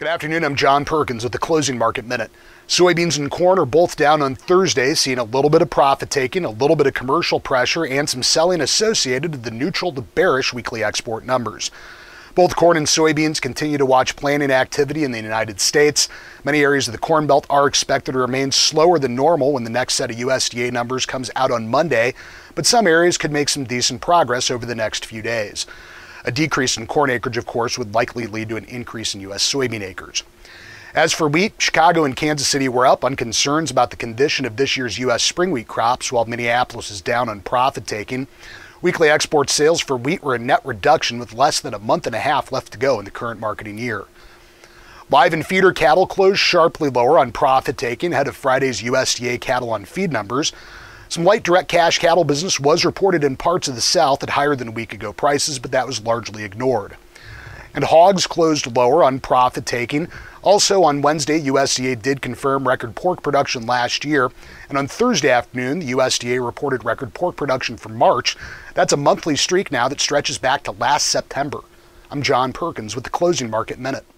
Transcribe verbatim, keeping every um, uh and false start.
Good afternoon, I'm John Perkins with the Closing Market Minute. Soybeans and corn are both down on Thursday, seeing a little bit of profit taking, a little bit of commercial pressure, and some selling associated with the neutral to bearish weekly export numbers. Both corn and soybeans continue to watch planting activity in the United States. Many areas of the Corn Belt are expected to remain slower than normal when the next set of U S D A numbers comes out on Monday, but some areas could make some decent progress over the next few days. A decrease in corn acreage, of course, would likely lead to an increase in U S soybean acres. As for wheat, Chicago and Kansas City were up on concerns about the condition of this year's U S spring wheat crops, while Minneapolis is down on profit taking. Weekly export sales for wheat were a net reduction with less than a month and a half left to go in the current marketing year. Live and feeder cattle closed sharply lower on profit taking ahead of Friday's U S D A cattle on feed numbers. Some light direct cash cattle business was reported in parts of the South at higher than a week ago prices, but that was largely ignored. And hogs closed lower on profit taking. Also on Wednesday, U S D A did confirm record pork production last year. And on Thursday afternoon, the U S D A reported record pork production for March. That's a monthly streak now that stretches back to last September. I'm John Perkins with the Closing Market Minute.